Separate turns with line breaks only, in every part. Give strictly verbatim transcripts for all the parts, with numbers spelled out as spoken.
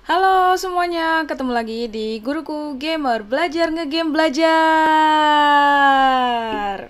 Halo semuanya, ketemu lagi di Guruku Gamer, belajar ngegame belajar.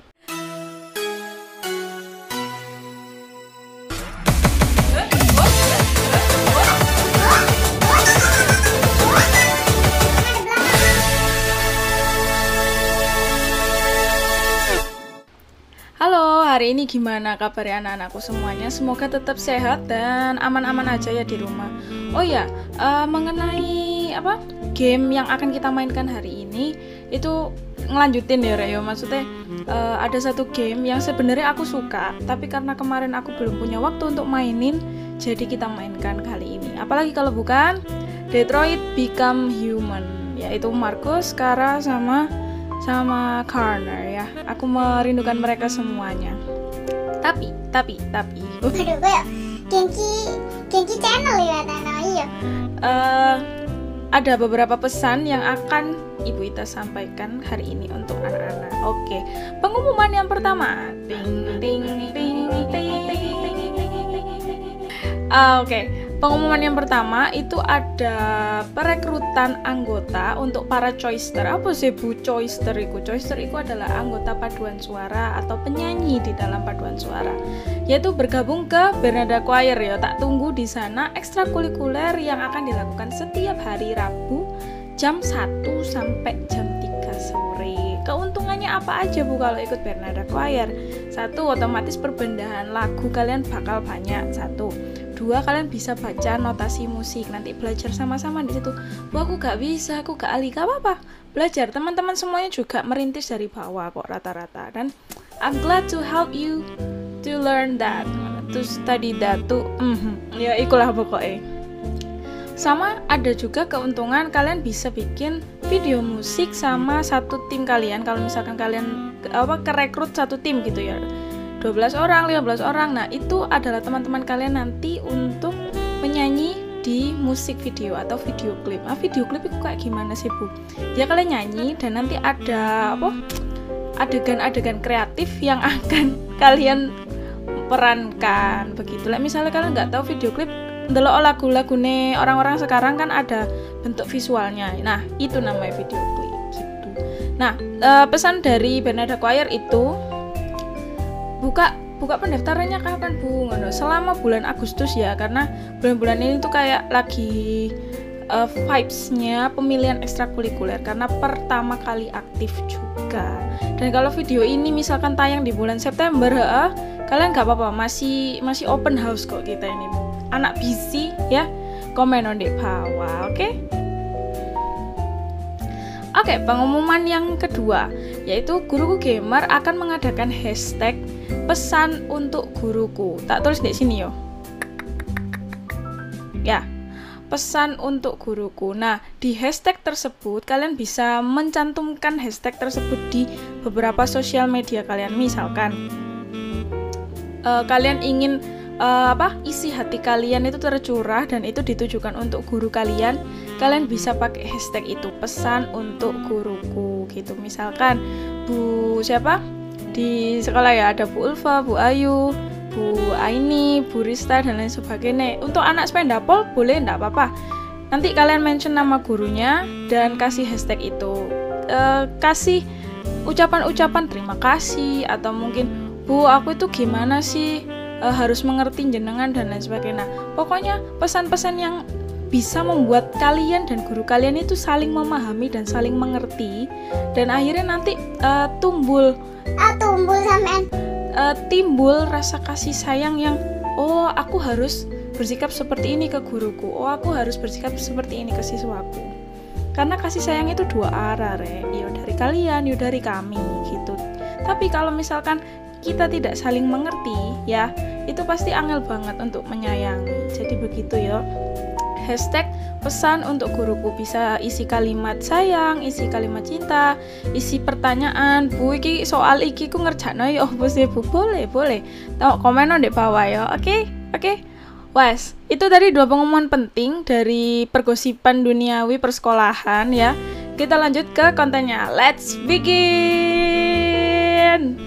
Halo, hari ini gimana kabarnya anak-anakku semuanya? Semoga tetap sehat dan aman-aman aja ya di rumah. Oh ya, uh, mengenai apa game yang akan kita mainkan hari ini itu ngelanjutin ya Reo. Maksudnya uh, ada satu game yang sebenarnya aku suka, tapi karena kemarin aku belum punya waktu untuk mainin, jadi kita mainkan kali ini. Apalagi kalau bukan Detroit Become Human, yaitu Marcus, Kara sama sama Connor ya. Aku merindukan mereka semuanya. Tapi, tapi, tapi.
Aduh, kayak Genki, Genki channel ya, Tana. Iya.
Uh, ada beberapa pesan yang akan Ibu Ita sampaikan hari ini untuk anak-anak. Oke, pengumuman yang pertama. Ting, ting, ting, ting, ting. Uh, Oke. Okay. Pengumuman yang pertama itu ada perekrutan anggota untuk para choister. Apa sih Bu choister itu? Choister itu adalah anggota paduan suara atau penyanyi di dalam paduan suara. Yaitu bergabung ke Bernada Choir ya. Tak tunggu di sana ekstrakurikuler yang akan dilakukan setiap hari Rabu jam satu sampai jam tiga sore. Keuntungannya apa aja Bu kalau ikut Bernada Choir? Satu, otomatis perbendaharaan lagu kalian bakal banyak. Satu. Dua, kalian bisa baca notasi musik, nanti belajar sama-sama di situ. Wah, aku gak bisa, aku gak ahli, gak apa-apa. Belajar, teman-teman semuanya juga merintis dari bawah kok rata-rata. Dan I'm glad to help you to learn that, to study that, to mm-hmm. ya ikulah pokoknya. Sama ada juga keuntungan kalian bisa bikin video musik sama satu tim kalian. Kalau misalkan kalian apa kerekrut satu tim gitu ya, dua belas orang, lima belas orang. Nah, itu adalah teman-teman kalian nanti untuk menyanyi di musik video atau video klip. Ah, video klip itu kayak gimana sih, Bu? Ya kalian nyanyi dan nanti ada apa? adegan-adegan kreatif yang akan kalian perankan begitu. Lah misalnya kalian nggak tahu video klip, ndelok lagu-lagune orang-orang sekarang kan ada bentuk visualnya. Nah, itu namanya video klip gitu. Nah, e, pesan dari Bernada Choir itu buka buka pendaftarannya kapan Bu? Selama bulan Agustus ya, karena bulan-bulan ini tuh kayak lagi uh, vibes-nya pemilihan ekstrakurikuler karena pertama kali aktif juga. Dan kalau video ini misalkan tayang di bulan September, uh, kalian nggak apa-apa, masih masih open house kok kita ini. Anak busy ya, komen di bawah, oke? Okay? Oke, okay, pengumuman yang kedua yaitu Guruku Gamer akan mengadakan hashtag pesan untuk guruku. Tak tulis di sini yo. Ya, pesan untuk guruku. Nah, di hashtag tersebut kalian bisa mencantumkan hashtag tersebut di beberapa sosial media kalian. Misalkan uh, kalian ingin uh, apa isi hati kalian itu tercurah dan itu ditujukan untuk guru kalian, kalian bisa pakai hashtag itu, pesan untuk guruku gitu. Misalkan Bu siapa di sekolah ya, ada Bu Ulfa, Bu Ayu, Bu Aini, Bu Rista dan lain sebagainya. Untuk anak Spendapol boleh, enggak apa-apa. Nanti kalian mention nama gurunya dan kasih hashtag itu. E, kasih ucapan-ucapan terima kasih atau mungkin Bu aku itu gimana sih e, harus mengerti jenengan dan lain sebagainya. Nah, pokoknya pesan-pesan yang bisa membuat kalian dan guru kalian itu saling memahami dan saling mengerti, dan akhirnya nanti uh, tumbul
ah tumbul sampean
uh, timbul rasa kasih sayang yang oh aku harus bersikap seperti ini ke guruku, oh aku harus bersikap seperti ini ke siswaku. Karena kasih sayang itu dua arah, re, yo dari kalian, yo dari kami gitu. Tapi kalau misalkan kita tidak saling mengerti ya, itu pasti angel banget untuk menyayangi. Jadi begitu ya. Hashtag pesan untuk guruku, bisa isi kalimat sayang, isi kalimat cinta, isi pertanyaan, Bu iki soal iki ku ngerjakno ya opo sih Bu? Boleh, boleh. Tahu komen di bawah ya. Oke, okay? Oke. Okay? Wes, itu tadi dua pengumuman penting dari pergosipan duniawi persekolahan ya. Kita lanjut ke kontennya. Let's begin.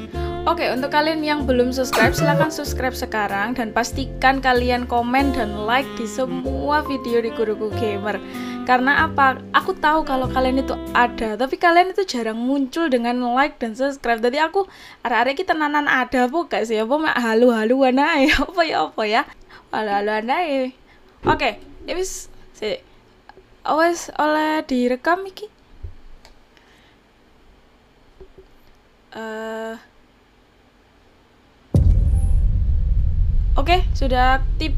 Oke, untuk kalian yang belum subscribe, silahkan subscribe sekarang. Dan pastikan kalian komen dan like di semua video di Guruku Gamer. Karena apa? Aku tahu kalau kalian itu ada, tapi kalian itu jarang muncul dengan like dan subscribe. Jadi aku, arek-arek kita nanan ada apa gak sih? Apa mak halu-haluan ae? Apa ya apa ya? Halu-haluan ae. Oke, ya wis sik. Awes oleh direkam iki. Eh Oke, sudah aktif.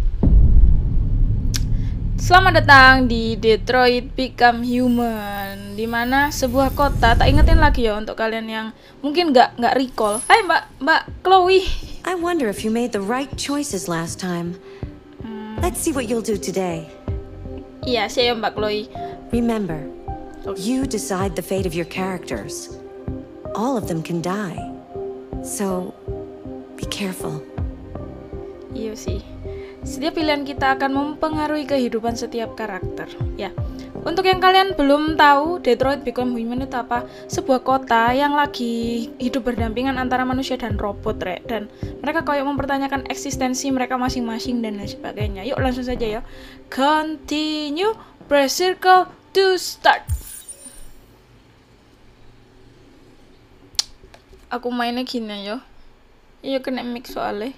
Selamat datang di Detroit Become Human, dimana sebuah kota, tak ingetin lagi ya untuk kalian yang mungkin nggak nggak recall. Hai Mbak Mbak Chloe.
I wonder if you made the right choices last time.
Hmm.
Let's see what you'll do today.
Iya, saya Mbak Chloe.
Remember, you decide the fate of your characters. All of them can die, so be careful.
Iya sih. Setiap pilihan kita akan mempengaruhi kehidupan setiap karakter. Ya. Untuk yang kalian belum tahu, Detroit Become Human itu apa? Sebuah kota yang lagi hidup berdampingan antara manusia dan robot, Rek. Dan mereka kayak mempertanyakan eksistensi mereka masing-masing dan lain sebagainya. Yuk langsung saja ya. Continue, press circle to start. Aku mainnya gini ya. Iya kena mix soalnya.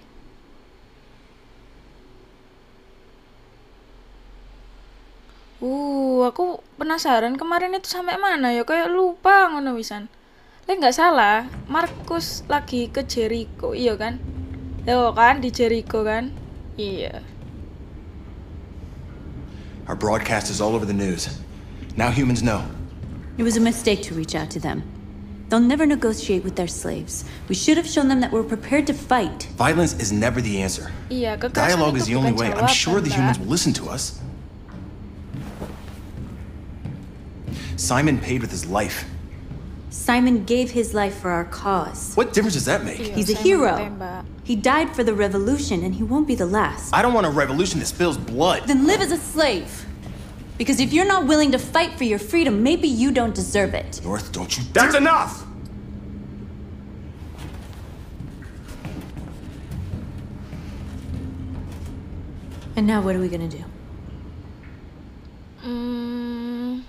Uh, aku penasaran kemarin itu sampai mana ya, kayak lupa ngono wisan. Lek nggak salah, Markus lagi ke Jericho, iya kan? Yo kan di Jericho kan? Iya.
Our broadcast is all over the news. Now humans know.
It was a mistake to reach out to them. They'll never negotiate with their slaves. We should have shown them that we're prepared to fight.
Violence is never the answer.
Iya, kekerasan
Dialogue
itu
is the only
bukan
way. I'm
jawaban,
sure the
Mbak.
humans will listen to us. Simon paid with his life.
Simon gave his life for our cause.
What difference does that make?
Iya,
He's a
saya
hero.
menembak.
He died for the revolution, and he won't be the last.
I don't want a revolution that spills blood.
Then live as a slave. Because if you're not willing to fight for your freedom, maybe you don't deserve it.
North, don't you That's enough!
And now what are we gonna do?
Hmm,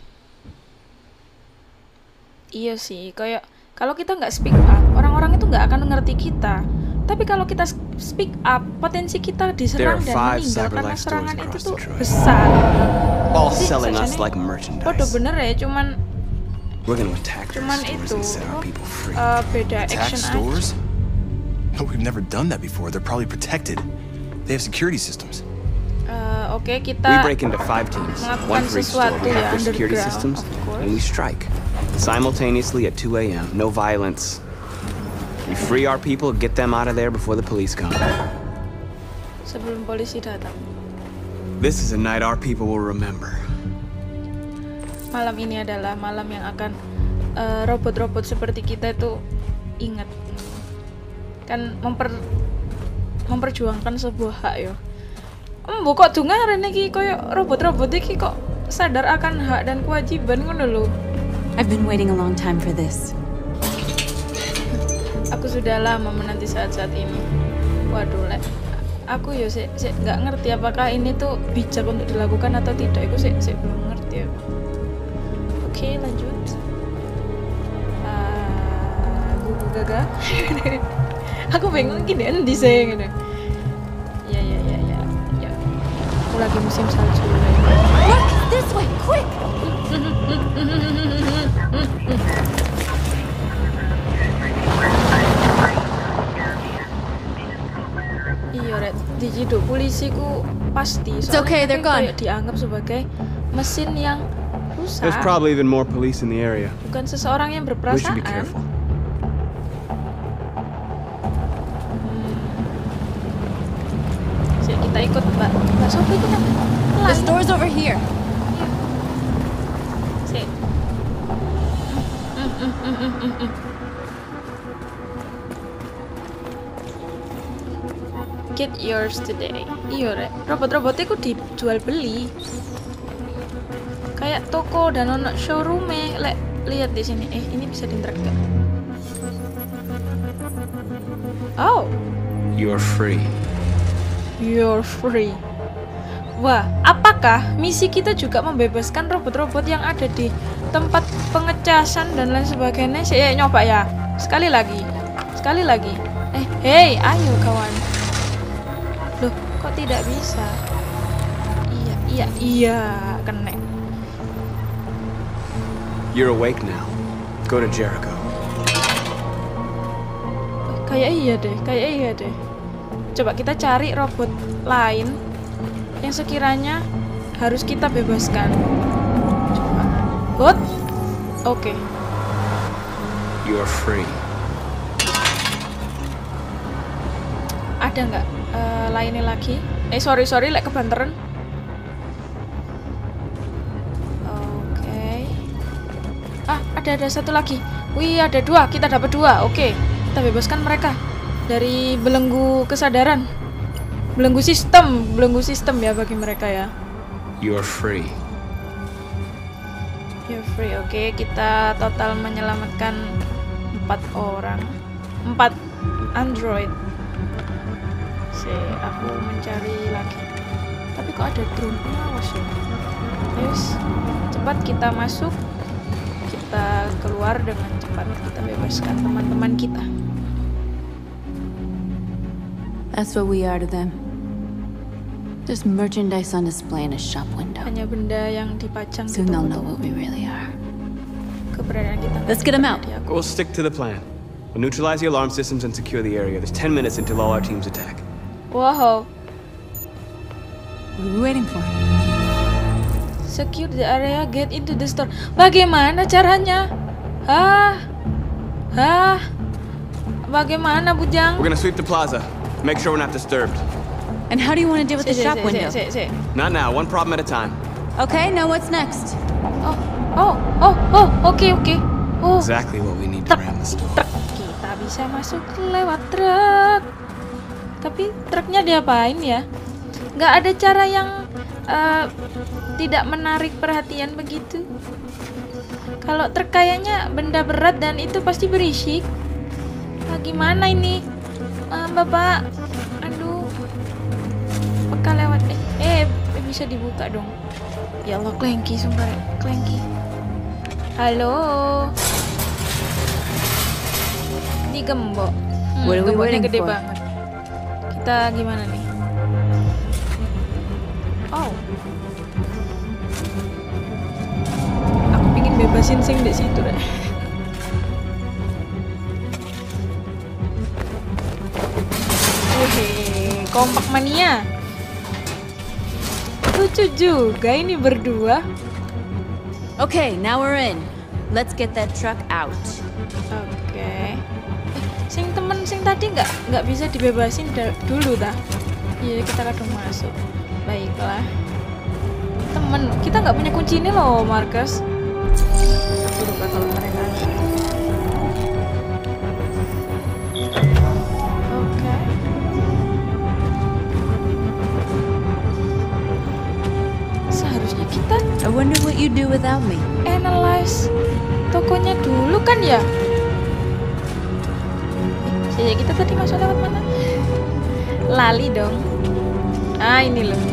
iya sih, kayak kalau kita nggak speak up, orang-orang itu nggak akan ngerti kita. Tapi kalau kita speak up, potensi kita diserang dan meninggal karena serangan itu tuh besar.
All
Sih,
selling us
sajane
like
Waduh
merchandise.
bener ya, cuman
We're gonna attack their
cuman
stores
itu
and set our people free.
uh, beda
Attack
action aja.
stores? No, we've never done that before. They're probably protected. They have security systems.
Uh, Oke,
We
kita
break into five teams,
melakukan
one for each store.
sesuatu
We
ya,
have their security
underground,
systems,
of course.
and we strike simultaneously at two A M No violence. We free our people, get them out of there before the police come.
sebelum polisi datang.
This is a night our people will remember.
Malam ini adalah malam yang akan uh, robot-robot seperti kita itu ingat. Kan memper memperjuangkan sebuah hak ya. Embo kok dungaren iki koyo robot-robot iki kok sadar akan hak dan kewajiban ngono lho.
I've been waiting a long time for this.
Aku sudah lama menanti saat-saat ini. Waduh, lek aku ya sih sih nggak ngerti apakah ini tuh bijak untuk dilakukan atau tidak. Aku sih sih belum ngerti ya. Oke, lanjut. Ah, gugu gaga. Aku bingung gini endi sih ngene. Ya ya ya ya. Ya. Aku lagi musim salju.
Look! This way! Quick!
Iya, Red. Diciduk polisi ku pasti.
It's okay, they're gone.
Kayak dianggap sebagai mesin yang rusak.
There's probably even more police in the area.
Bukan seseorang yang
We should
berperasaan.
be careful.
Sik, kita ikut Mbak. Mbak Sophie itu kan
The
pelan.
store's over here.
Sik. Get yours today. Iya, Rek. Robot-robotnya ku dijual beli. Kayak toko dan ono showroom lek lihat di sini. Eh, ini bisa diinterak gak? Oh,
You're free.
you're free. Wah, apakah misi kita juga membebaskan robot-robot yang ada di tempat pengecasan dan lain sebagainya? Saya nyoba ya. Sekali lagi. Sekali lagi. Eh, hey, ayo kawan. Loh, kok tidak bisa? Iya, iya, iya, kena.
You're awake now. Go to Jericho.
Kayak iya deh, kayak iya deh. Coba kita cari robot lain yang sekiranya harus kita bebaskan. Coba. Good. Oke.
You're free.
Ada nggak eh, lainnya lagi? Eh sorry sorry, like kebanteran. Oke. Ah ada ada satu lagi. Wih ada dua, kita dapat dua. Oke, kita bebaskan mereka dari belenggu kesadaran, belenggu sistem, belenggu sistem ya bagi mereka ya.
You're free.
You're free. Oke, kita total menyelamatkan empat orang, empat android. Si, aku mencari lagi. Tapi kok ada drone? Awas ya. Terus cepat kita masuk, kita keluar dengan cepat, kita bebaskan teman-teman kita.
That's what we are to them. Just merchandise on display in a shop window.
Hanya benda yang dipajang di
Soon they'll know
toko-toko.
what we really are.
Keberadaan kita.
Let's get 'em out.
Di aku.
We'll stick to the plan. We'll neutralize the alarm systems and secure the area. There's ten minutes until all our teams attack.
Wow.
What are we waiting for?
Secure the area, get into the store. Bagaimana caranya? Hah? Hah? Bagaimana, Bujang?
We're gonna sweep the plaza. Make sure we're not disturbed.
And how do you want to deal with the
Si, si,
shop
si,
window?
si, si, si.
Not now. One problem at a time.
Okay, now what's next?
Oh, oh, oh, oh, oke, oke. Oh,
Exactly what we need to ram the store.
truk. Kita bisa masuk lewat truk. Tapi truknya diapain ya? Nggak ada cara yang eh, tidak menarik perhatian begitu. Kalau truk kayaknya benda berat dan itu pasti berisik. Nah, gimana ini? Eh, Bapak, aduh. Peka lewat. Eh, eh, bisa dibuka dong. Ya Allah, klengki, sumpah, klengki. Halo. Ini gembok. Hmm,
What are we
gemboknya
waiting
gede
for?
banget. Kita gimana nih? Oh. Aku pingin bebasin sing di situ deh. Wih, kompak mania. Lucu juga ini berdua.
Okay, now we're in. Let's get that truck out.
Oke. Eh, sing temen sing tadi nggak nggak bisa dibebasin da- dulu dah. Iya kita kadang masuk. Baiklah. Temen kita nggak punya kunci ini loh, Marcus. Lupa kalau mereka. Oke. Seharusnya kita
I wonder what you do without me.
analyze tokonya dulu kan ya? Jadi kita tadi masuk lewat mana? Lali dong. Ah ini loh.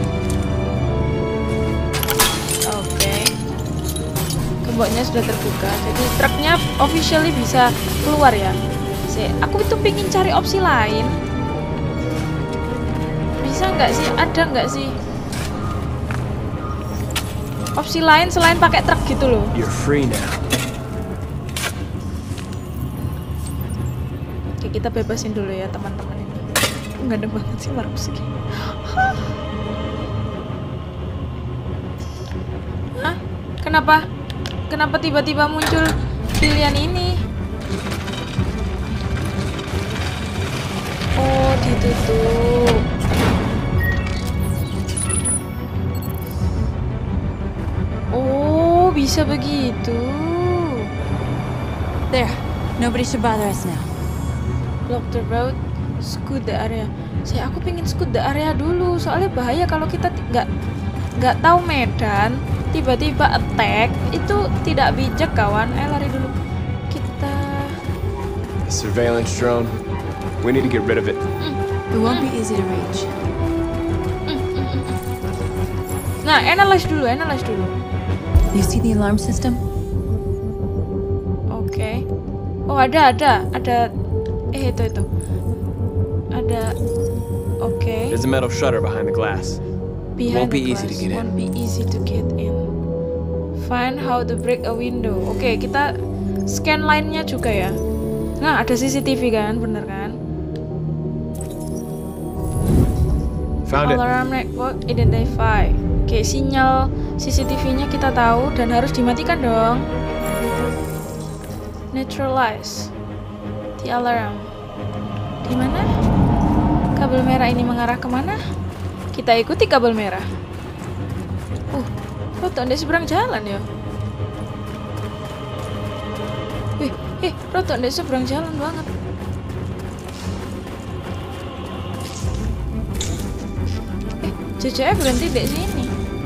Oke. Gemboknya sudah terbuka. Jadi truknya officially bisa keluar ya. Si, aku itu pingin cari opsi lain. Bisa nggak sih? Ada nggak sih? Opsi lain selain pakai truk gitu loh.
You're free now.
Oke, kita bebasin dulu ya teman-teman ini. Nggak ada banget sih Marcus ini. Hah? Kenapa? Kenapa tiba-tiba muncul pilihan ini? Oh, ditutup. Oh, bisa begitu.
There. Nobody should bother us now.
Block the road, scoot the area. Saya aku pengen scoot the area dulu, soalnya bahaya kalau kita ti- nggak nggak tahu medan, tiba-tiba attack itu tidak bijak kawan. Eh lari dulu. Kita
The surveillance drone. We need to get rid of it.
It won't be easy to reach.
Nah, analyze dulu, analyze dulu.
You see the alarm system?
Oke. Okay. Oh, ada, ada, ada. Eh, itu, itu. Ada. Oke. Okay.
There's a metal shutter behind the glass.
Behind
Won't be
the
easy to
glass.
get in.
Won't be easy to get in. Find how to break a window. Oke, okay, kita scan line-nya juga ya. Nah, ada C C T V kan, bener kan?
Found it.
Alarm network identify. Oke, okay, sinyal C C T V-nya kita tahu dan harus dimatikan dong. Neutralize the alarm. Di mana? Kabel merah ini mengarah kemana? Kita ikuti kabel merah. Uh, Roto di seberang jalan ya. Wih, eh, Roto di seberang jalan banget. Eh, C C F berhenti di sini.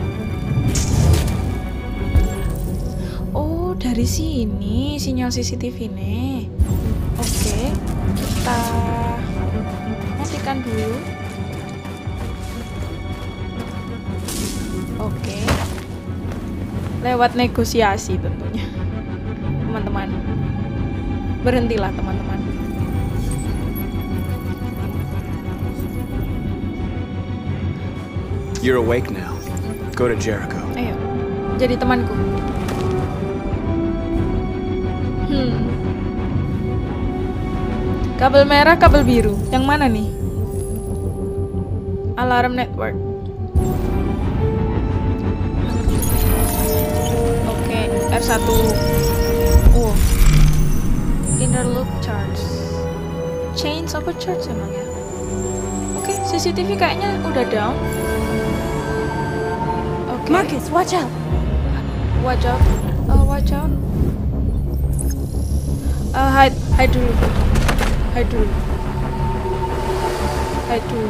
Oh, dari sini sinyal C C T V nih. Oke, kita matikan dulu. Oke, lewat negosiasi tentunya, teman-teman. Berhentilah, teman-teman.
You're awake now. Go to Jericho.
Ayo, jadi temanku. Hmm. Kabel merah, kabel biru. Yang mana nih? Alarm network. Oke, R satu. Oh. Inner loop charge. Chains apa charge emang ya? Oke, C C T V kayaknya udah down. Oke.
Marcus, watch out!
Watch out. Uh, watch out. Uh, hide, hide dulu. Hide dulu. Hide dulu.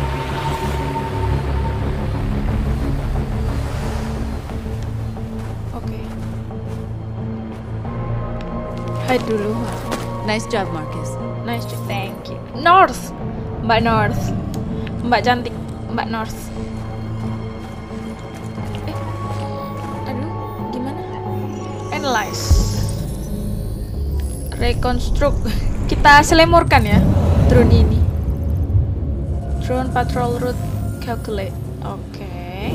Oke. Hide dulu.
Nice job, Marcus.
Nice job, thank you. North, Mbak North, Mbak cantik, Mbak North. Eh, aduh, gimana? Analyze, reconstruct. Kita selemurkan ya drone ini. Drone patrol route calculate. Oke. Okay.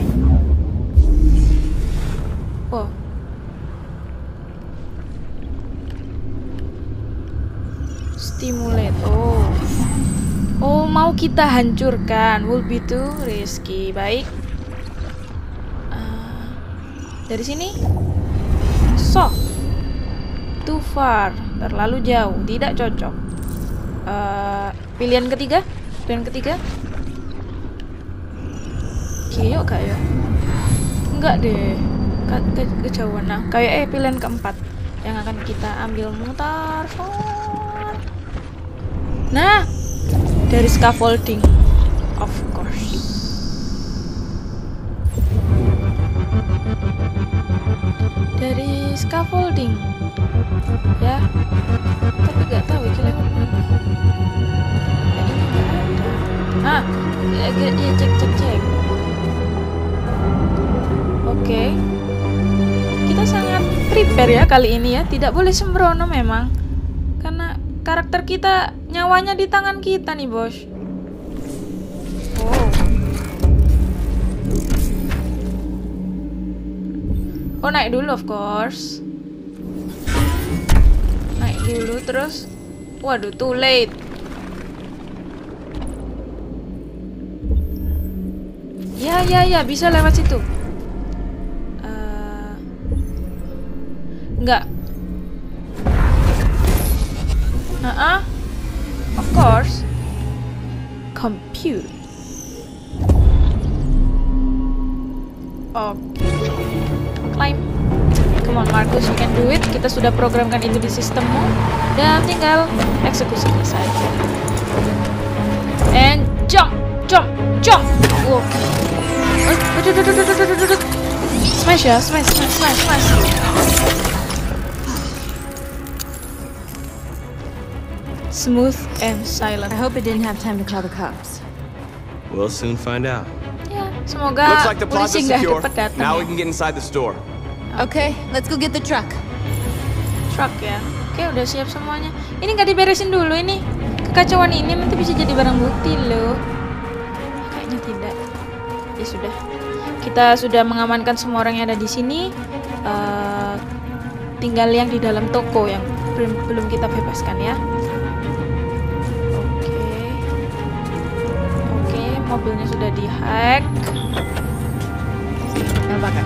Wow. Stimulate. Oh. Oh, mau kita hancurkan. Will be too risky. Baik. Uh, dari sini. So. Too far. Terlalu jauh. Tidak cocok. Uh, pilihan ketiga. Pilihan ketiga. Kiyok kayak. Enggak deh. Ke ke kejauhan. Nah, kayak eh pilihan keempat yang akan kita ambil mutar. Nah, dari scaffolding, of course. Dari scaffolding, ya. Tapi nggak tahu ini lewat mana. Ya, ini nggak ada. Ah, ya, ya, ya cek cek cek. Oke, okay. Kita sangat prepare ya kali ini ya. Tidak boleh sembrono memang, karena karakter kita nyawanya di tangan kita nih, bos. Oh. Oh, naik dulu of course. Naik dulu terus. Waduh, too late. Ya, ya, ya, bisa lewat situ. Uh, enggak. Uh-uh. Of course. Compute. Oke. Okay. Climb. Come on Marcus, you can do it. Kita sudah programkan itu di sistemmu. Dan tinggal eksekusinya saja. And jump, jump, jump. Oke. Okay. Smash ya, smash, smash, smash, smash. smooth and silent.
I hope it didn't have time to call the cops.
We'll soon find out.
Ya, semoga
Looks like the plaza's
polisi nggak
secure.
cepet datang.
Now
ya.
we can get inside the store.
Okay, let's go get the truck.
Truck ya. Oke, udah siap semuanya. Ini nggak diberesin dulu ini. Kekacauan ini nanti bisa jadi barang bukti loh. Kayaknya tidak. Ya sudah. Kita sudah mengamankan semua orang yang ada di sini. Uh, tinggal yang di dalam toko yang belum belum kita bebaskan ya. Oke. Oke, mobilnya sudah dihack. Nah, bakar.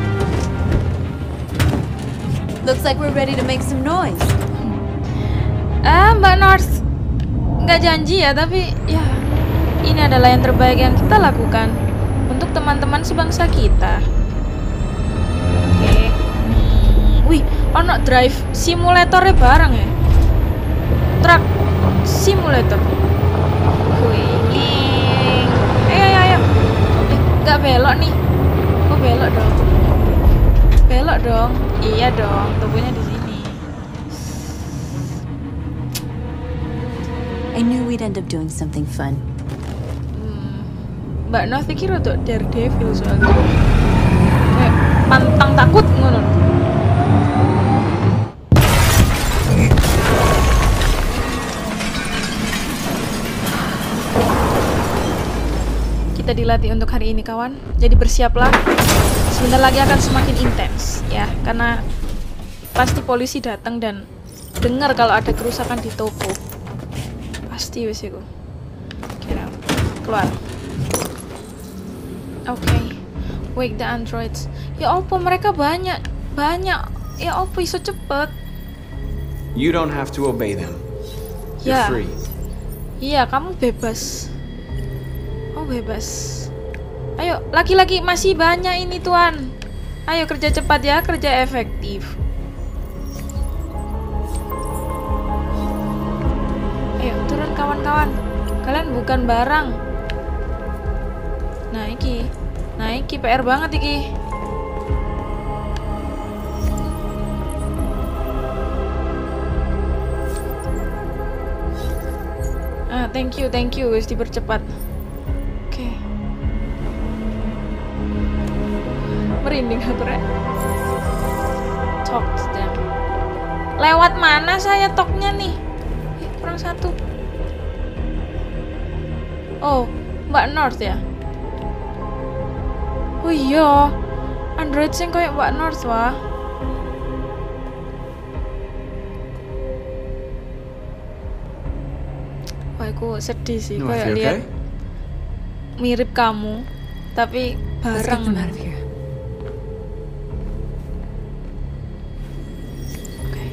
Looks like we're ready to make some noise.
Ah, Mbak North nggak janji ya, tapi ya ini adalah yang terbaik yang kita lakukan untuk teman-teman sebangsa kita. Oke. Wih, ono drive simulatornya bareng ya. Truck simulator. Wih. Ayo ayo ayo. Eh, nggak belok nih. Oh, belok dong. Belok dong. Iya dong, tokonya di sini.
I knew we'd end up doing something fun.
Hmm. Mbak Nov pikir untuk Daredevil soalnya. Kayak pantang takut ngono. Kita dilatih untuk hari ini kawan. Jadi bersiaplah. Sebentar lagi akan semakin intens ya, karena pasti polisi datang dan dengar kalau ada kerusakan di toko. Pasti wes iku. Kira keluar. Oke. Okay. Wake the androids. Ya opo mereka banyak, banyak. Ya opo iso cepet.
You don't have to obey them. You're
Ya.
free.
Iya, kamu bebas. Oh, bebas. Ayo, laki-laki masih banyak ini tuan. Ayo kerja cepat ya, kerja efektif. Ayo turun kawan-kawan. Kalian bukan barang. Nah iki, nah iki P R banget iki. Ah, thank you, thank you, guys, dipercepat. Oke. Okay. Merinding aku rek. Talk to them. Lewat mana saya talknya nih? Eh, kurang satu. Oh, Mbak North ya? Oh iya, Android sing kayak Mbak North wah. Wah, aku sedih sih
No, I
kayak
feel
lihat
okay?
mirip kamu, tapi
Let's get
bareng.
them out of here.
Okay.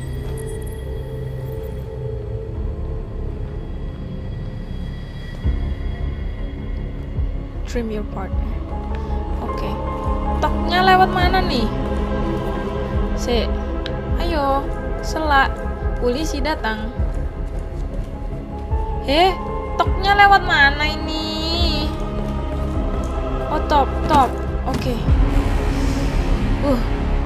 Trim your partner. Oke. Okay. Toknya lewat mana nih? Si, ayo, selak. Polisi datang. Eh, toknya lewat mana ini? Oh, top, top. Oke. Okay. Uh.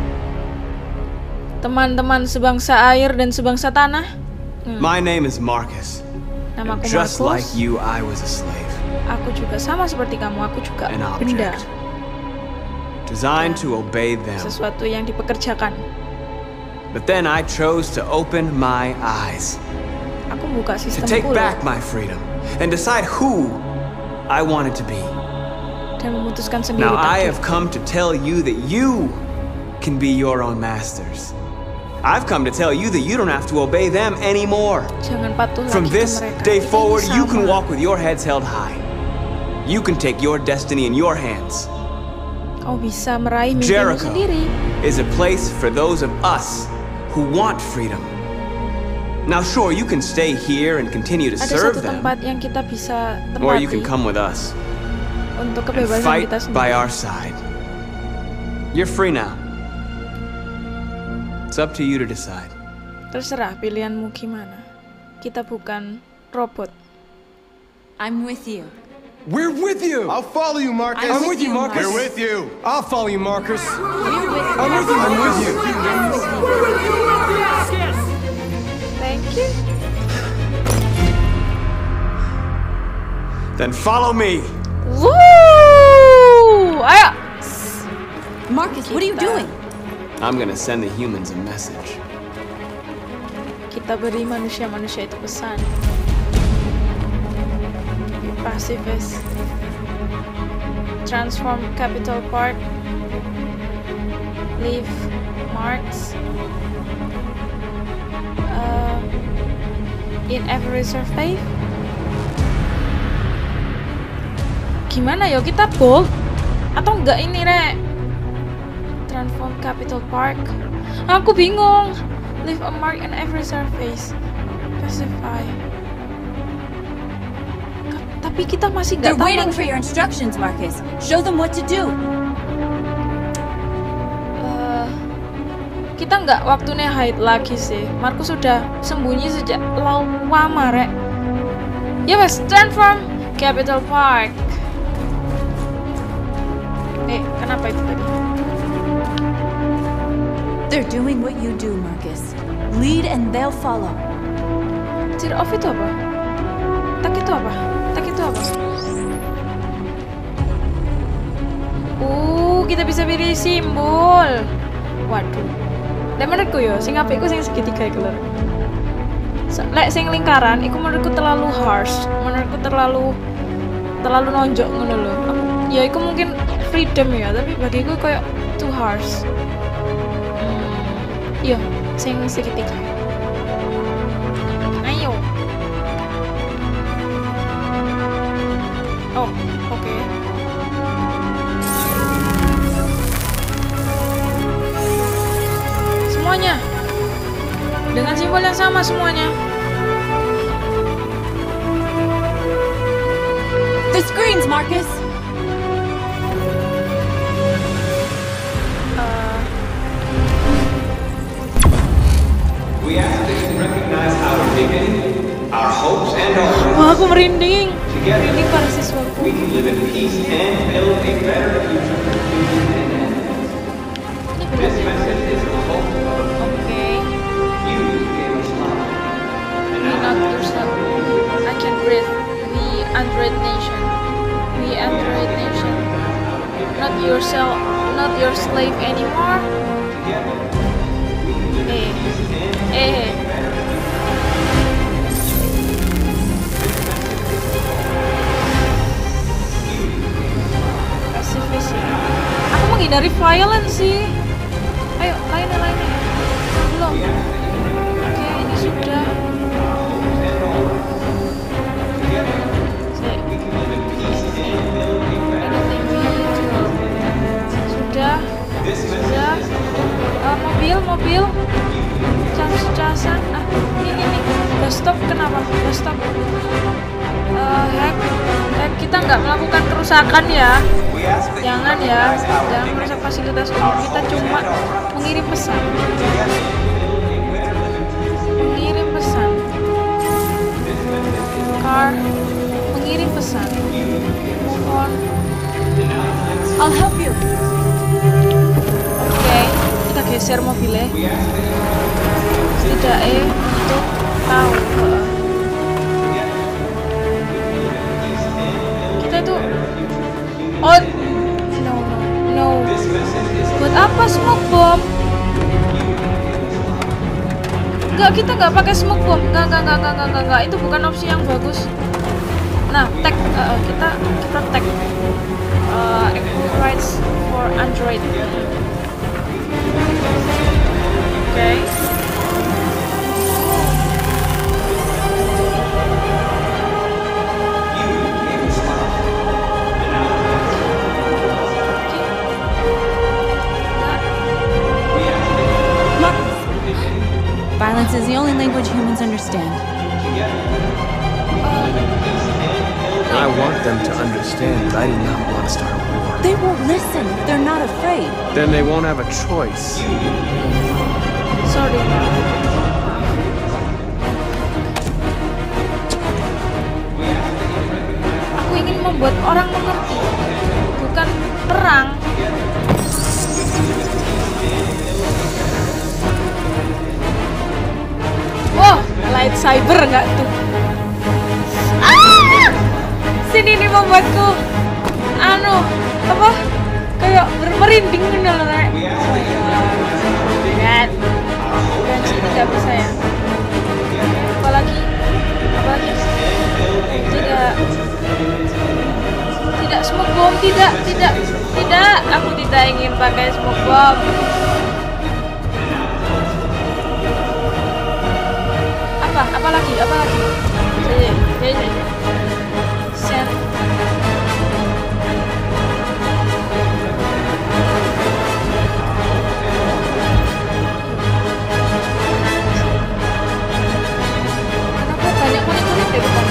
Teman-teman sebangsa air dan sebangsa tanah. Hmm.
My name is Marcus.
Nama aku
Just
Marcus.
like you, I was a slave.
Aku juga sama seperti kamu. Aku juga
An
benda.
object. Designed to obey them.
Sesuatu yang dipekerjakan.
But then I chose to open my eyes.
Aku buka
To
sistemku
take
loh.
back my freedom. And decide who I wanted to be.
Dan memutuskan sendiri
Now I
takdir.
have come to tell you that you can be your own masters. I've come to tell you that you don't have to obey them anymore.
Jangan patuh
From
lagi
this
ke mereka.
day
Kita
forward,
ini
you can
sama.
walk with your heads held high. You can take your destiny in your hands.
Kau bisa meraih mimpimu
Jericho
sendiri.
is a place for those of us who want freedom. Now sure, you can stay here and continue to
Ada
serve
satu
them,
tempat yang kita bisa
or you
tempati
can come with us
untuk
and
kebebasan
fight
kita
by
sendiri.
our side. You're free now. It's up to you to decide.
Terserah pilihanmu gimana. Kita bukan robot.
I'm with you.
We're with you.
I'll follow you, Marcus.
I'm with you,
Marcus.
We're with you.
I'll follow you, Marcus.
We're with
I'm with you. I'm with you.
Thank you.
Then follow me.
Woo! Ayo.
Marcus, what are you doing?
I'm gonna send the humans a message.
Kita beri manusia-manusia itu pesan. Be pacifist. Transform Capital Park. Leave marks. Uh, in every survey. Gimana yo, kita bold atau enggak ini, Rek? Transform Capital Park. Aku bingung. Leave a mark in every surface. Specify. Tapi kita masih nggak
They're
tahu.
waiting for your instructions, Marcus. Show them what to do.
Uh, kita nggak waktunya hide lagi sih. Markus sudah sembunyi sejak lama, Rek. Ya wes, transform Capital Park. Eh, kenapa itu tadi?
They're doing what you do, Marcus. Lead and they'll follow.
Tear off itu apa? Tak itu apa? Tak itu apa? Uh, kita bisa pilih simbol. Waduh. Lek menurutku yo, sing apik iku sing segitiga iku lho. So, lek sing lingkaran iku menurutku terlalu harsh, menurutku terlalu terlalu nonjok ngono lho. Ya iku mungkin freedom ya, tapi bagiku kayak too harsh. Iya, sing segitiga. Ayo. Oh, oke. Okay. Semuanya dengan simbol yang sama semuanya.
The screens, Marcus.
We ask that you recognize our dignity, our hopes, and our
Wah, aku merinding.
Together,
Merinding para siswaku.
we can live in peace and build a better future. This message is the hope
Oke.
you gave us life. And
We
now
not yourself. I can breathe. We Android Nation. We Android Nation. Not yourself. Not your slave anymore. Eh. Eh. Pacifist ya. Aku menghindari violence sih. Ayo, lainnya lainnya. Belum. Oke, ini sudah. Say. Anything we do. Sudah. Sudah. Uh, mobil, mobil. Cas-casan. Ah, ini nih. Bus stop kenapa? Bus stop. Uh, hack. Hack, kita nggak melakukan kerusakan ya. Jangan ya. Jangan merusak fasilitas umum. Kita cuma mengirim pesan. Mengirim pesan. Car. Mengirim pesan. Move on.
I'll help you.
Oke, kita geser mobilnya. Setidaknya untuk tahu. uh, Kita itu. Oh, no, no, no. Buat apa smoke bomb? Enggak, kita nggak pakai smoke bomb. Enggak, enggak, enggak, enggak, enggak, enggak. Itu bukan opsi yang bagus. Nah, tag uh, kita kita tag uh, equal rights for Android. Oke.
Violence is the only language humans understand.
I want them to understand, but I do not want to start a war.
They won't listen if they're not afraid.
Then they won't have a choice.
Sorry. Aku ingin membuat orang mengerti, bukan perang. Wow, lightsaber nggak tuh? Ah! Sin ini ini membuatku anu apa kayak bermerinding gitu loh Rek. Lihat dan sih tidak bisa ya. Apalagi apalagi tidak tidak smoke bomb, tidak tidak tidak aku tidak ingin pakai smoke bomb. Apa apa lagi apa lagi jadi jadi set kenapa banyak kuning-kuning di depannya.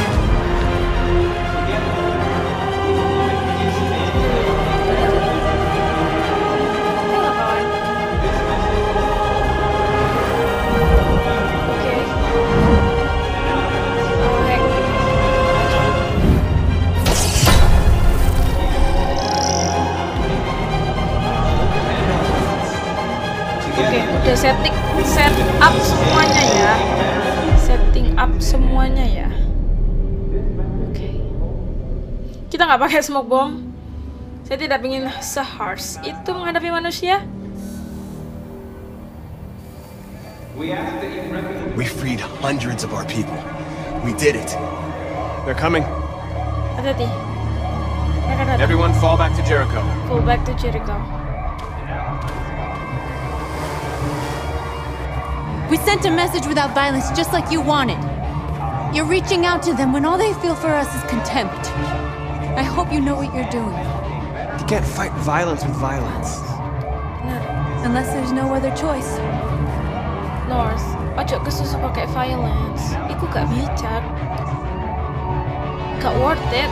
Udah setting set up semuanya ya, setting up semuanya ya. Oke, okay. Kita nggak pakai smoke bomb. Saya tidak ingin se-harsh itu menghadapi manusia.
We freed hundreds of our people. We did it.
They're coming.
Hati-hati. Mereka datang.
Everyone fall back to Jericho.
Fall back to Jericho.
We sent a message without violence, just like you wanted. You're reaching out to them when all they feel for us is contempt. I hope you know what you're doing.
You can't fight violence with violence.
Benar.
Unless there's no other choice.
North, ojo kesusu pakai violence. Iku gak bijak. Gak worth it.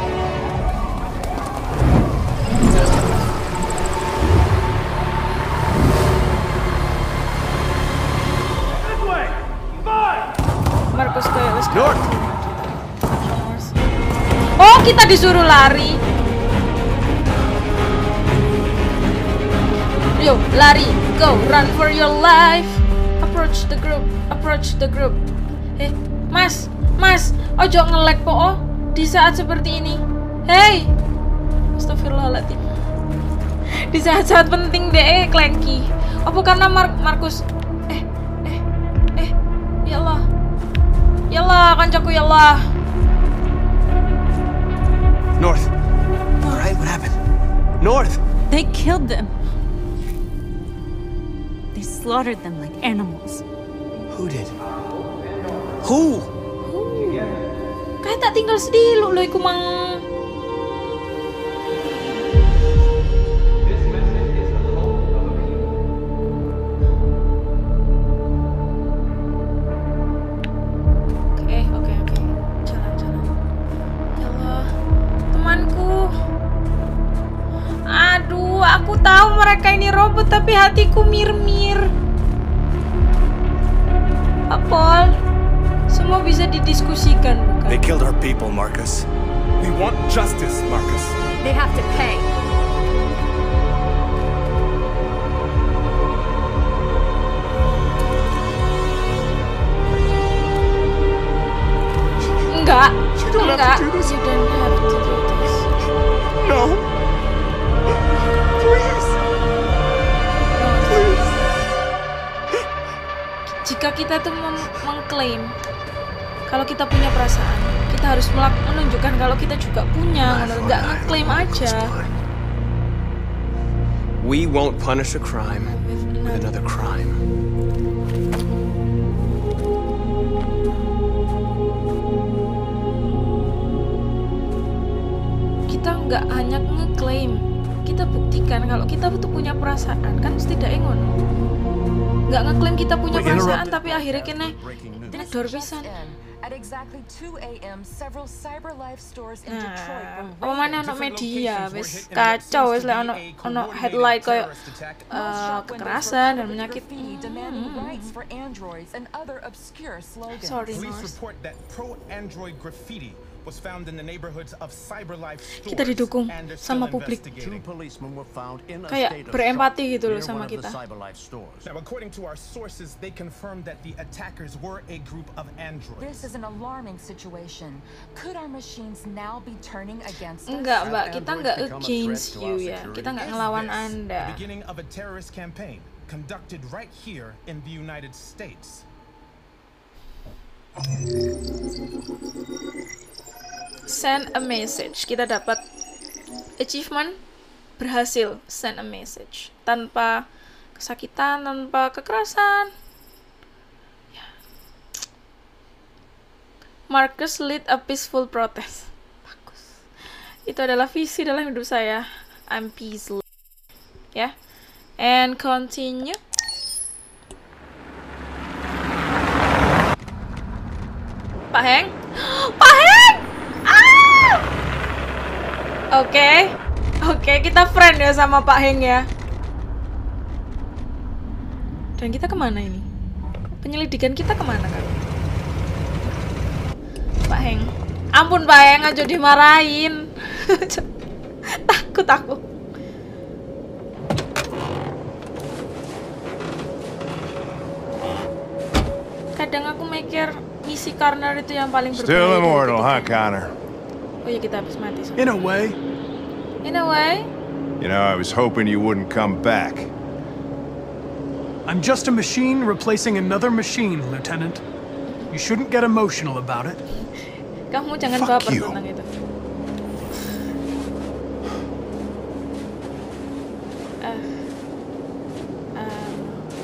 Marcus kayak wes
North.
Oh, kita disuruh lari. Yo, lari, go, run for your life. Approach the group, approach the group. Eh, Mas, Mas, ojo nge-lag po oh, di saat seperti ini. Hey, astagfirullahaladzim. Di saat-saat penting deh, Clanky. Apa karena Mar Marcus? Eh, eh, eh, ya Allah. Yalah, kancaku yalah.
North. All right, what happened? North.
They killed them. They slaughtered them like animals.
Who did? Who?
Kayak tak tinggal sedih lo iku mang. Aku tahu mereka ini robot, tapi hatiku mir-mir. Apol, semua bisa didiskusikan, bukan?
They killed our people, Marcus. We want justice, Marcus.
They have to pay.
Enggak,
You don't
enggak.
have to do this.
You don't have to do this.
No. Please. Please.
Jika kita tuh mem- mengklaim kalau kita punya perasaan, kita harus melak- menunjukkan kalau kita juga punya, nggak ngeklaim aja.
We won't punish a crime with another crime.
Kita nggak hanya ngeklaim, kita buktikan kalau kita tuh punya perasaan, kan setidaknya ngono. Nggak ngeklaim kita punya perasaan, tapi akhirnya kena dor pisan.
At exactly two A M, several CyberLife stores in
Nah,
Detroit
apa mana ono media, wis kacau, wis lek ono ono headline kayak eh, kekerasan dan menyakiti.
demanding rights for androids and other obscure slogans.
Sorry,
Police
North.
report that pro-android graffiti was found in the neighborhoods of CyberLife stores.
Kita didukung sama publik. Kayak berempati gitu loh sama kita.
Now, according to our sources, they confirmed that the attackers were a group of androids.
This is an alarming situation. Could our machines now be turning against us?
Enggak, Mbak. Kita nggak against you ya. Kita nggak ngelawan Anda.
The beginning of a terrorist campaign conducted right here in the United States.
Send a message. Kita dapat achievement berhasil send a message tanpa kesakitan, tanpa kekerasan. Ya. Marcus lead a peaceful protest. Bagus. Itu adalah visi dalam hidup saya. I'm peaceful. Ya. And continue. Pak Heng? Pak Heng! Ah! Oke. Okay. Oke, okay, kita friend ya sama Pak Heng ya. Dan kita kemana ini? Penyelidikan kita kemana kan? Pak Heng. Ampun Pak Heng, aja dimarahin. Takut aku. Kadang aku mikir misi Connor itu yang paling berbahaya.
Still immortal, huh, Connor?
Oh ya, kita habis mati.
In a way.
In a way.
You know, I was hoping you wouldn't come back.
I'm just a machine replacing another machine, Lieutenant. You shouldn't get emotional about it.
Kamu jangan baper tentang itu. Uh, um,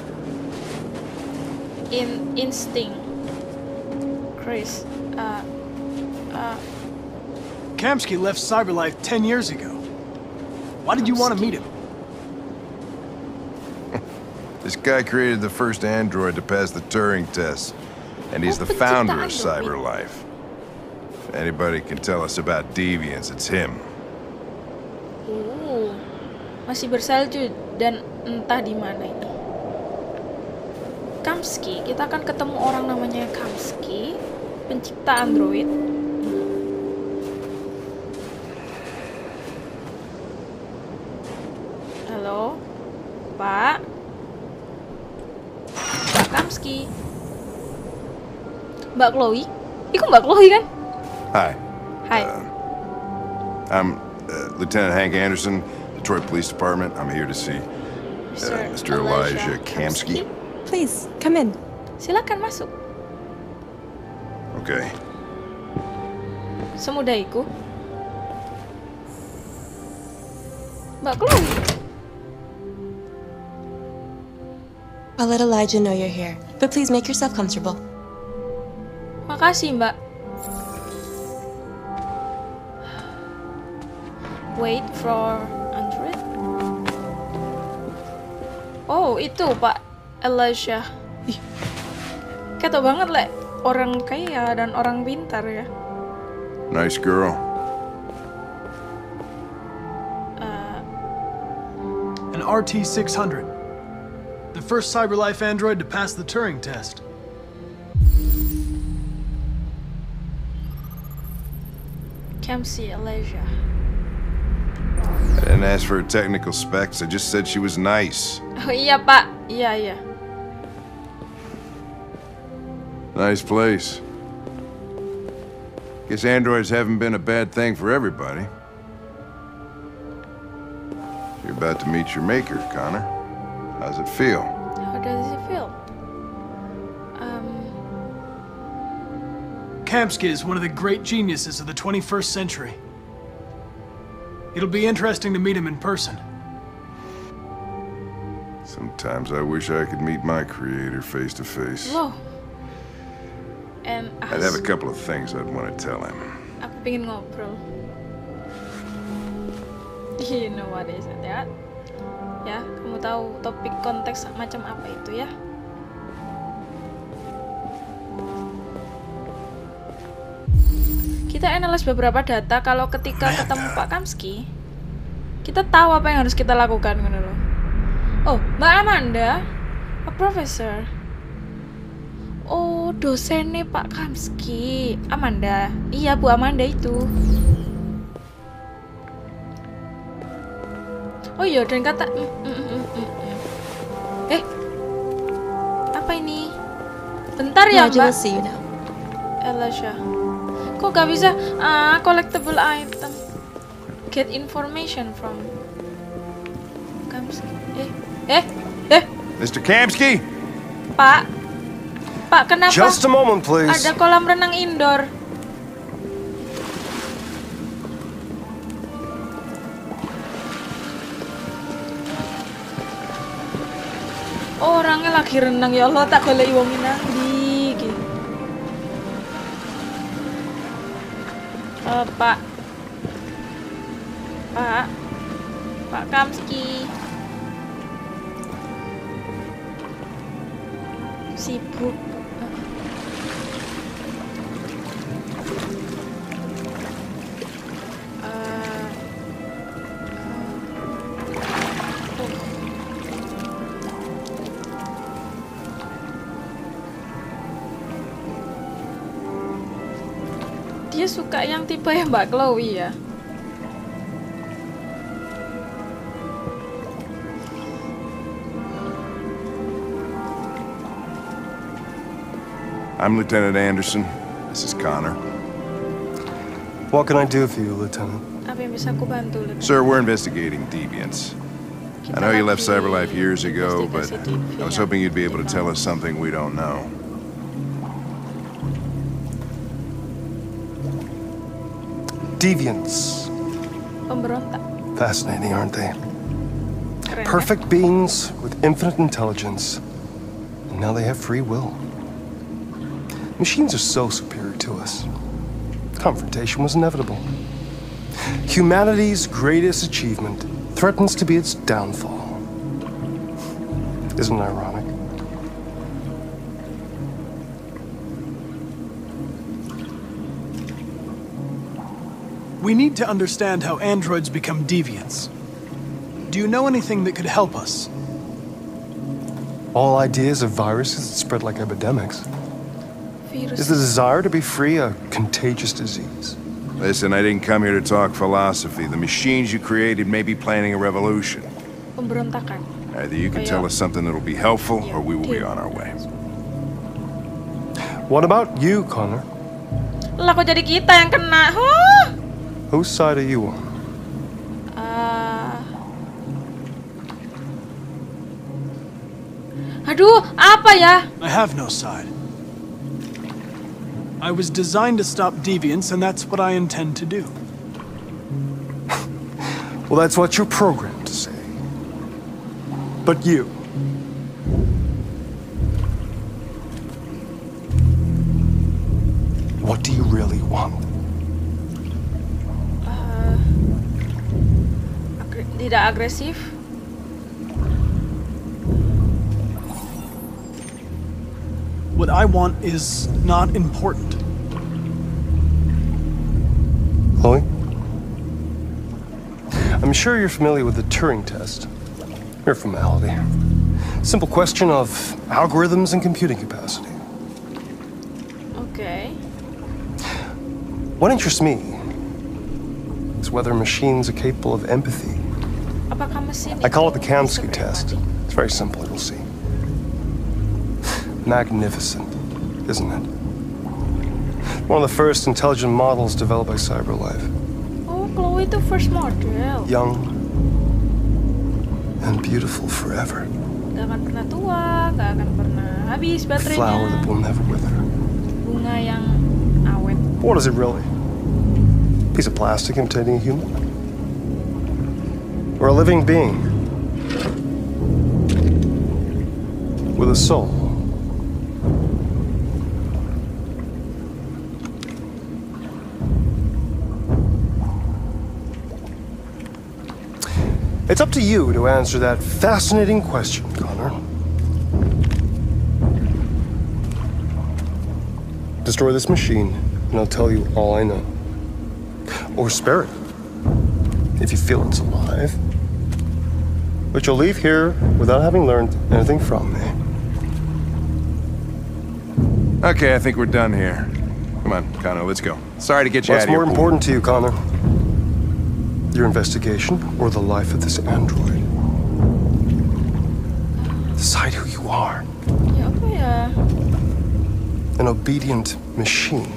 in instinct. Chris, uh, uh...
Kamsky left CyberLife ten years ago. Why did you want to meet him?
This guy created the first android to pass the Turing test, and he's the founder of CyberLife. If anybody can tell us about deviants, it's him.
Uh, masih bersalju dan entah di mana ini. Kamsky, kita akan ketemu orang namanya Kamsky, pencipta android. Halo, Pak. Pak Kamsky. Mbak Chloe? Iku Mbak Chloe kan?
Hi.
Hi.
Uh, I'm uh, Lieutenant Hank Anderson, Detroit Police Department. I'm here to see uh, Mister Elijah Kamsky.
Please, come in.
Silakan masuk.
Okay.
Semudah itu. Mbak Chloe.
I'll let Elijah know you're here, but please make yourself comfortable.
Makasih, Mbak. Wait for Android. Oh, itu Pak Elijah. Ih, ketok banget, Le. Orang kaya dan orang pintar ya.
Nice girl.
Uh,
An R T six hundred. The first CyberLife android to pass the Turing test.
Kamsky Elijah.
I didn't ask for her technical specs. I just said she was nice.
Oh iya, Pak. Iya, iya.
Nice place. Guess androids haven't been a bad thing for everybody. You're about to meet your maker, Connor. How's it feel?
How does it feel? Um...
Kamsky is one of the great geniuses of the twenty-first century. It'll be interesting to meet him in person.
Sometimes I wish I could meet my creator face to face.
Whoa. And
I'd have a couple of things I'd want to tell him.
Aku pengen ngobrol. You know what is it, ya? Ya, kamu tahu topik konteks macam apa itu ya? Kita analis beberapa data kalau ketika ketemu Pak Kamsky, kita tahu apa yang harus kita lakukan gitu loh. Oh, Mbak Amanda, a professor. Oh, dosennya Pak Kamski, Amanda. Iya, Bu Amanda itu. Oh iya, dan kata mm, mm, mm, mm, mm. Eh, apa ini? Bentar ya, Mbak. Elisha. Kok gak bisa? Ah, collectible item. Get information from Kamski. Eh, eh, eh.
Mister Kamski?
Pak. Pak, kenapa?
Just a moment, please.
Ada kolam renang indoor. Oh, orangnya lagi renang, ya Allah, tak golek wong nandi iki. Uh, Pak. Pak. Pak Kamski. Sibuk. Dia suka yang tipe yang Mbak Chloe ya.
I'm Lieutenant Anderson. This is Connor.
What can I do for you, Lieutenant?
Apa yang bisa aku bantu, Lieutenant?
Sir, we're investigating deviants. I know you left Cyberlife years ago, but I was hoping you'd be able to tell us something we don't know.
Deviants.
Pemberontak.
Fascinating, aren't they?
Keren,
Perfect beings with infinite intelligence. And now they have free will. Machines are so superior to us. Confrontation was inevitable. Humanity's greatest achievement threatens to be its downfall. Isn't it ironic?
We need to understand how androids become deviants. Do you know anything that could help us?
All ideas of viruses that spread like epidemics.
Virus.
Is the desire to be free a contagious disease?
Listen, I didn't come here to talk philosophy. The machines you created may be planning a revolution.
Pemberontakan.
Either you can tell us something that'll be helpful, or we will be on our way.
What about you, Connor?
Lah, kok jadi kita yang kena? Huh?
Whose side are you on?
Uh... Aduh, apa ya?
I have no side. I was designed to stop deviants, and that's what I intend to do.
Well, that's what you're programmed to say. But you... what do you really want?
Uh, agre tidak agresif.
What I want is not important.
Chloe? I'm sure you're familiar with the Turing test. Mere formality. Simple question of algorithms and computing capacity.
Okay.
What interests me is whether machines are capable of empathy.
Apakah mesin
I call it the Kamsky test. It's very simple, you'll see. Magnificent, isn't it? One of the first intelligent models developed by Cyberlife.
Oh, Chloe itu first model.
Young and beautiful forever.
Gak akan pernah tua, gak akan pernah habis baterainya.
Flower that will never wither.
Bunga yang awet.
What is it really? A piece of plastic imitating a human? Or a living being? With a soul? It's up to you to answer that fascinating question, Connor. Destroy this machine, and I'll tell you all I know. Or spare it, if you feel it's alive. But you'll leave here without having learned anything from me.
Okay, I think we're done here. Come on, Connor, let's go. Sorry to get you
What's
out of here.
more important to you, Connor? Your investigation or the life of this android? Decide who you are.
Ya apa ya?
An obedient machine.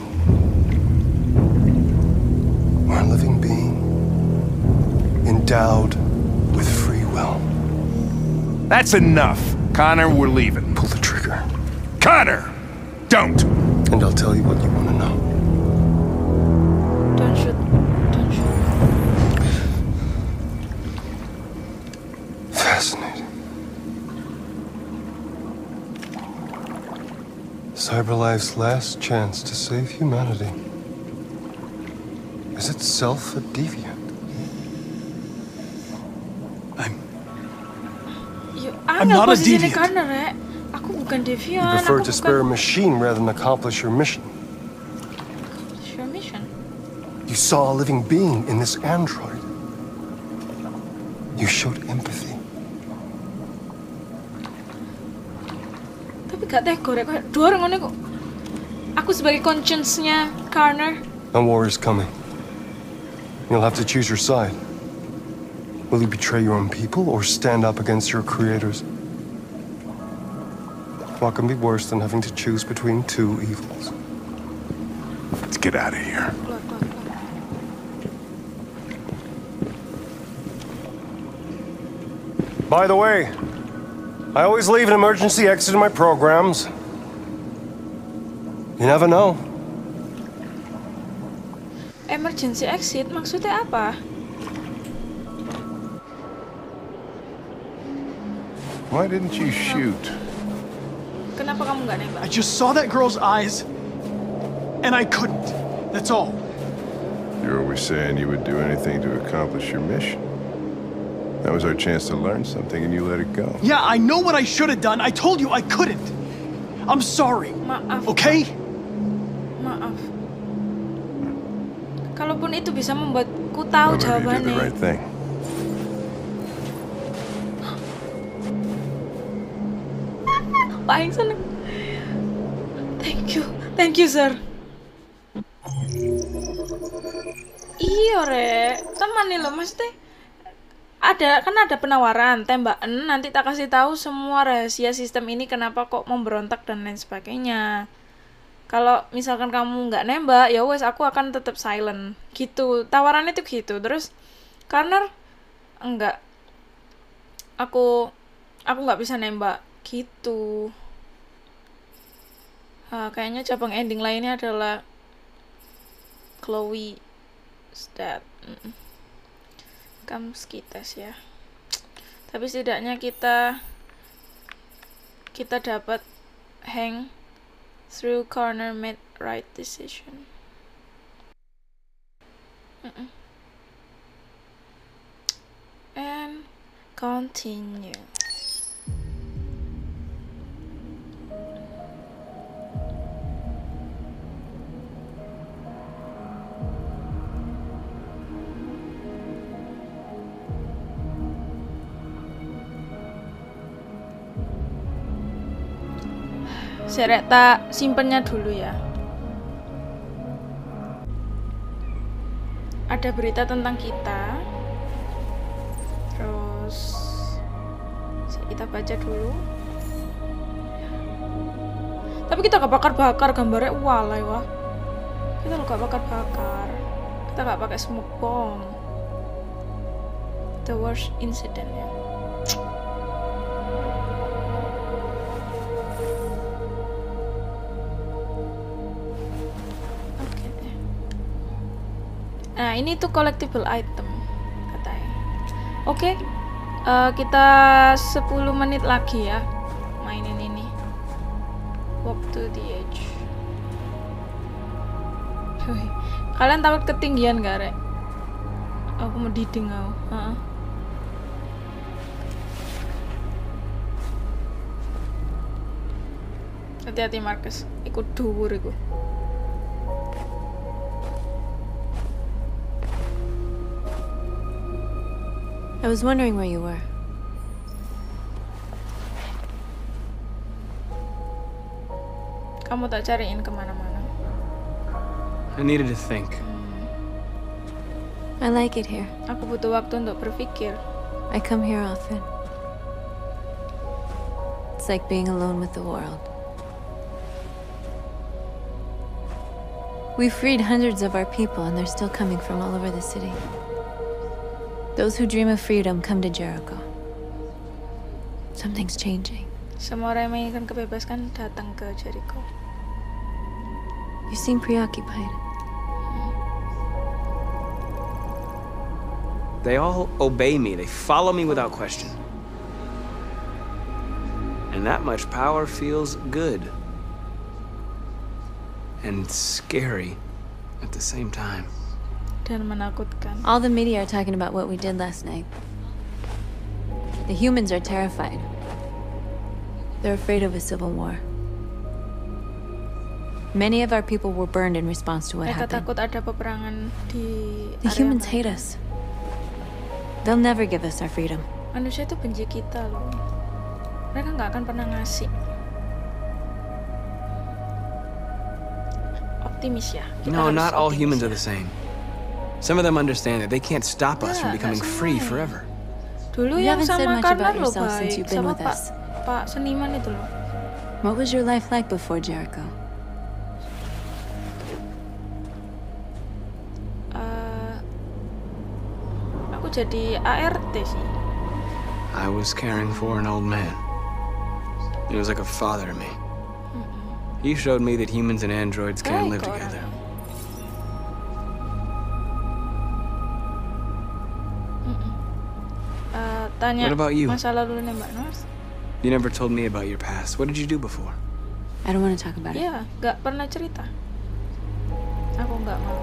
Or a living being. Endowed with free will.
That's enough. Connor, we're leaving.
Pull the trigger.
Connor! Don't!
And I'll tell you what you want to know.
Don't shoot. Don't shoot.
Fascinating. CyberLife's last chance to save humanity is itself a deviant.
I'm not a deviant. Connor, eh? Aku bukan deviant.
You prefer
aku
to spare a
bukan...
machine rather than accomplish your mission.
Your mission?
You saw a living being in this android. You showed empathy.
Tapi gak teh gorek kayak dua orang kok. Aku sebagai conscience-nya Connor.
A war is coming. You'll have to choose your side. Will you betray your own people or stand up against your creators? What can be worse than having to choose between two evils?
Let's get out of here.
By the way, I always leave an emergency exit in my programs. You never know.
Emergency exit maksudnya apa?
Why didn't you shoot?
Kenapa kamu nggak nembak?
I just saw that girl's eyes, and I couldn't. That's all.
You're always saying you would do anything to accomplish your mission. That was our chance to learn something, and you let it go.
Yeah, I know what I should have done. I told you I couldn't. I'm sorry.
Maaf.
Okay?
Maaf. Kalaupun itu bisa membuatku tahu jawabannya.
You did the right thing.
Paling seneng. Thank you, thank you sir. Iya re, teman nih lo maksudnya. Ada kan ada penawaran tembakan, nanti tak kasih tahu semua rahasia sistem ini kenapa kok memberontak dan lain sebagainya. Kalau misalkan kamu nggak nembak, ya wes aku akan tetap silent. Gitu, tawarannya tuh gitu. Terus Connor enggak, aku aku nggak bisa nembak. Gitu. Uh, kayaknya cabang ending lainnya adalah Chloe dead. Mm -mm. Comes kita ya. Tapi setidaknya kita kita dapat hang through Connor made right decision. Mm -mm. And continue. Serek tak simpennya dulu ya. Ada berita tentang kita. Terus kita baca dulu. Tapi kita gak bakar-bakar gambarnya. Walai wah. Kita lo gak bakar-bakar. Kita gak pakai smoke bomb. The worst incident ya. Nah, ini tuh collectible item katanya. Oke, okay. uh, kita sepuluh menit lagi ya mainin ini. Walk to the edge. Wih, kalian takut ketinggian gak, Rek? Aku mau diding aku. Uh-uh. Hati-hati Marcus, ikut dhuwur iku.
I was wondering where you were.
Kamu tak cariin kemana-mana.
I needed to think.
I like it here.
Aku butuh waktu untuk berpikir.
I come here often. It's like being alone with the world. We freed hundreds of our people, and they're still coming from all over the city. Those who dream of freedom come to Jericho. Something's changing.
Semua orang yang menginginkan kebebasan datang ke Jericho.
You seem preoccupied.
They all obey me. They follow me without question. And that much power feels good. And scary at the same time.
Dan menakutkan.
All the media are talking about what we did last night. The humans are terrified. They're afraid of a civil war. Many of our people were burned in response to what
Mereka
happened.
takut ada peperangan di
The
area
humans
mana.
hate us. They'll never give us our freedom.
Manusia itu benci kita loh. Mereka nggak akan pernah ngasih. Optimis ya. Kita
No,
harus
not all
optimis
humans
ya.
are the same. Some of them understand that they can't stop us
Ya,
from
nggak
becoming free
semua.
forever.
Dulu
You
yang
haven't said
sama
much about
Karnan loh
yourself since
baik,
you've been
sama
with
Pak,
us.
Pak Seniman itu loh.
What was your life like before Jericho?
Uh, aku jadi A R T sih.
I was caring for an old man. He was like a father to me. He showed me that humans and androids can
Baik
live
kok
together.
orangnya. Uh, tanya
What about you?
masa lalunya Mbak Nors?
You never told me about your past. What did you do before?
I don't want to talk about it.
Iya, nggak pernah cerita. Aku nggak mau.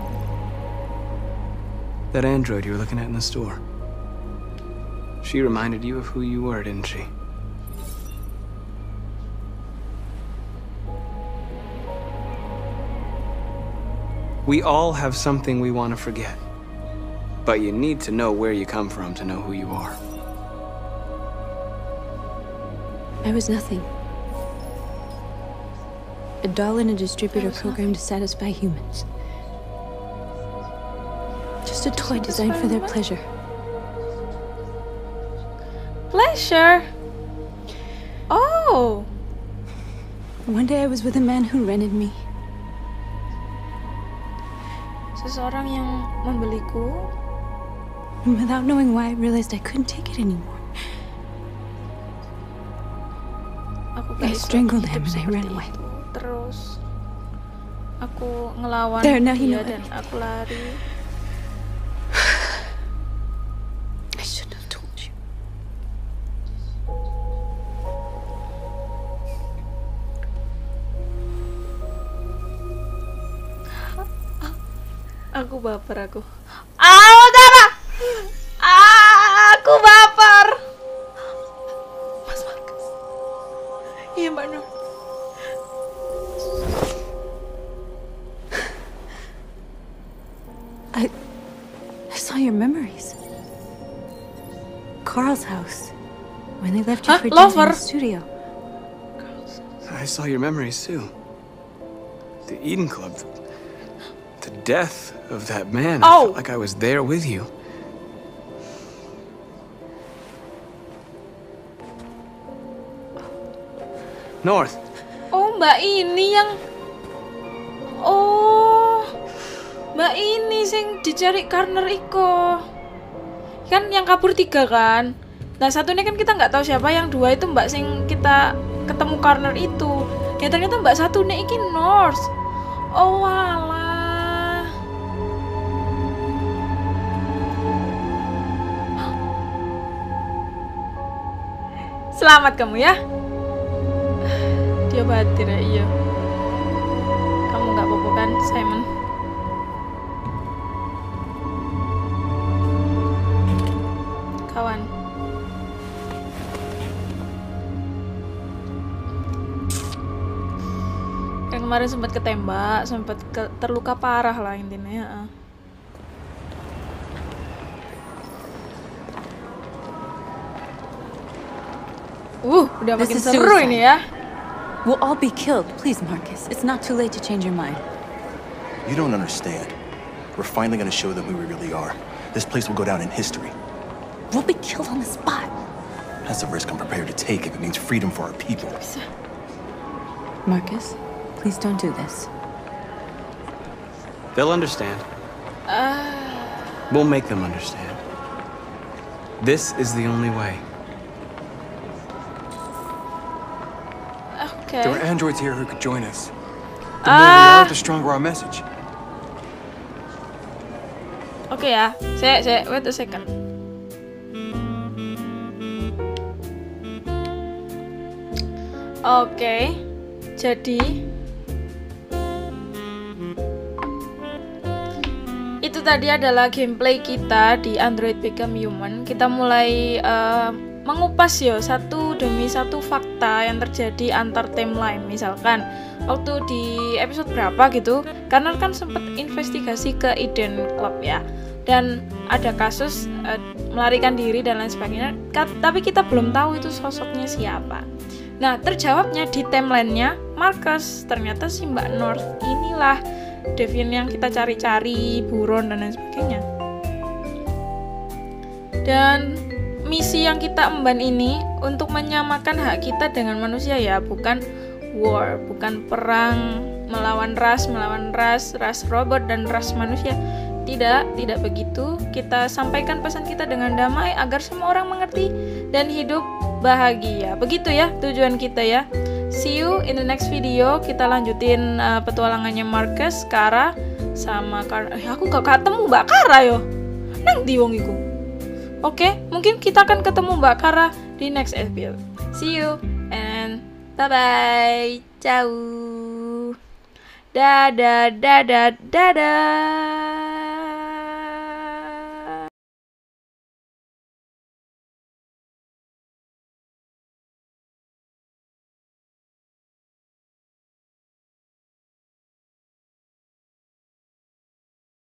That android you were looking at in the store. She reminded you of who you were, didn't she? We all have something we want to forget. But you need to know where you come from to know who you are.
I was nothing. A doll in a distributor program to satisfy humans. Just a toy designed for their pleasure.
Pleasure? Oh.
One day I was with a man who rented me.
Seseorang yang membeliku.
And without knowing why, I realized I couldn't take it anymore.
Aku
I
gak bisa
strangled
hidup
him and I ran
seperti
away.
itu. Terus aku ngelawan
There, now you
dia
know
dan aku lari.
I shouldn't have told you.
Aku baper aku. Ah, udara! Ah, aku baper. Mas Marcus. Iya, Mbak Nur.
I... I saw your memories. Carl's house. When they left you
Huh?
for dinner in
Lover?
the studio.
I saw your memories too. The Eden Club. The death of that man. I
Oh.
felt like I was there with you. North.
Oh, Mbak ini yang Oh. Mbak ini sing dicari Karner iko. Kan yang kabur tiga kan? Nah, satunya kan kita nggak tahu siapa, yang dua itu Mbak sing kita ketemu Karner itu. Ya ternyata Mbak satunya iki North. Oh, alah. Selamat kamu ya. Dia batin ya, iya. Kamu nggak apa-apa kan, Simon? Kawan. Yang kemarin sempat ketembak, sempat ke terluka parah lah intinya. Ya. Uh, udah
This
makin
is
seru
suicide.
ini ya.
We'll all be killed. Please, Marcus. It's not too late to change your mind.
You don't understand. We're finally gonna show them who we really are. This place will go down in history.
We'll be killed on the spot.
That's a risk I'm prepared to take if it means freedom for our people.
Marcus, please don't do this.
They'll understand.
Uh...
We'll make them understand. This is the only way.
Okay.
There were androids here who could join us. The more
Ah.
we are, the stronger our message.
Oke okay ya, saya, saya, wait a second. Oke, okay. Jadi itu tadi adalah gameplay kita di Android Become Human. Kita mulai uh, mengupas yo satu demi satu fakta yang terjadi antar timeline. Misalkan waktu di episode berapa gitu, karena kan sempat investigasi ke Eden Club ya, dan ada kasus uh, melarikan diri dan lain sebagainya, tapi kita belum tahu itu sosoknya siapa. Nah, terjawabnya di timelinenya Marcus, ternyata si Mbak North inilah Deviant yang kita cari-cari, buron dan lain sebagainya. Dan misi yang kita emban ini untuk menyamakan hak kita dengan manusia ya, bukan war, bukan perang melawan ras, melawan ras, ras robot dan ras manusia. Tidak, tidak begitu. Kita sampaikan pesan kita dengan damai agar semua orang mengerti dan hidup bahagia. Begitu ya tujuan kita ya. See you in the next video. Kita lanjutin uh, petualangannya Marcus, Kara, sama Kara. Eh, aku gak ketemu Mbak Kara yo. Nang di wong iku. Oke, mungkin kita akan ketemu Mbak Kara di next episode. See you and bye bye. Ciao. Dadah, dadah, dadah.